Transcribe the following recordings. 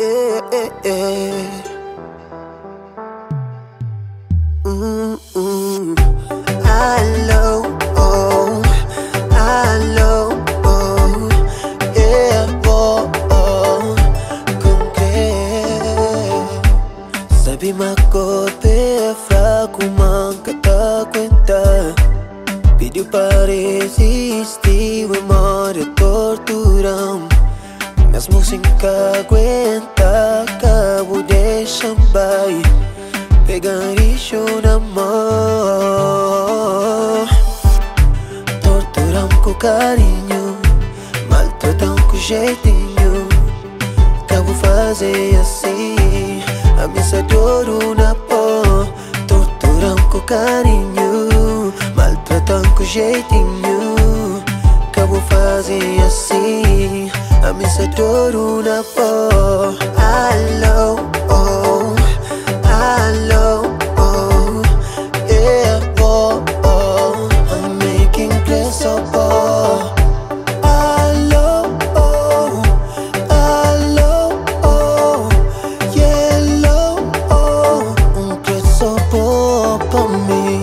Hello, oh, hello, oh, yeah, oh, oh, con que sabi makote fraco manca ta cuenta pediu para resistir o memória torturam mesmo sem aguenta cabo de chambai pegar isso na mão torturam com carinho maltratam com jeitinho cabo fazer assim a missa de ouro na pó torturam com carinho maltratam com jeitinho cabo fazer assim a missa de ouro na pó. Hello, oh, hello, oh, yeah, oh, oh, I'm making place of oh. Hello, oh, hello, oh, yellow, oh, place of oh for me.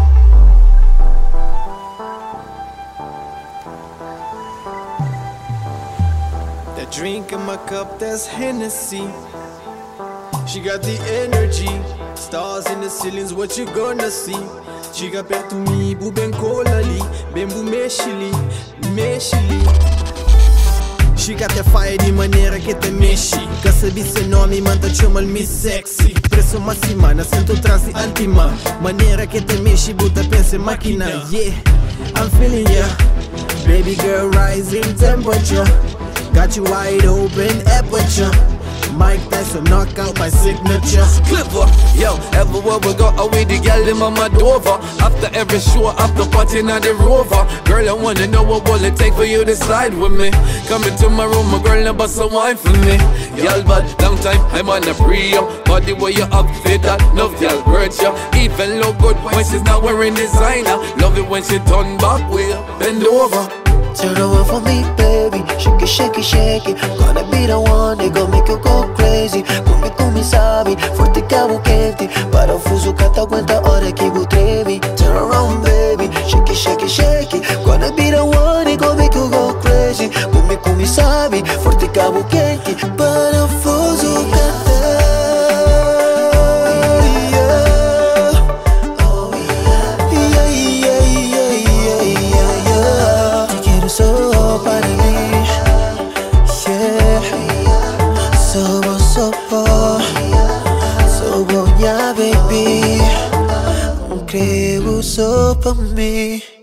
That drink in my cup, that's Hennessy. She got the energy. Stars in the ceilings, what you gonna see? She got back to me, bu ben kolali, ben bu mexili, mexili. She got that fire de maneira que te mexe. Ca sabi se nome, manda chama-lhe me sexy. Preço máxima, na sento trance antima. Maneira que te mexe, buta pensa máquina. Yeah, I'm feeling ya. Baby girl, rising temperature. Got you wide open aperture. Mike Tyson knock out my signature. Kleva, yo, everywhere we go, away the girl in my Dover. After every show, after party on the Rover. Girl, I wanna know what will it take for you to slide with me. Come into my room, my girl, and bust some wine for me. Y'all bad, long time, I'm on the pre-up. Body where you outfit that, love y'all hurt ya. Even look good when she's not wearing designer. Love it when she turn back, we'll bend over. Turn around for me, baby. Shake it, shake it, shake it. Gonna be the one that gon' make you go crazy. Come sabe, forte cabo quente. Para o fuso cata aguenta hora que you trevi. Turn around, baby. Shake it, shake it, shake it. Gonna be the one that gon' make you go crazy. Come sabe, forte cabo quente. Para o fuso cata. So para mí, yeah. So yeah, baby. Creo so para mí.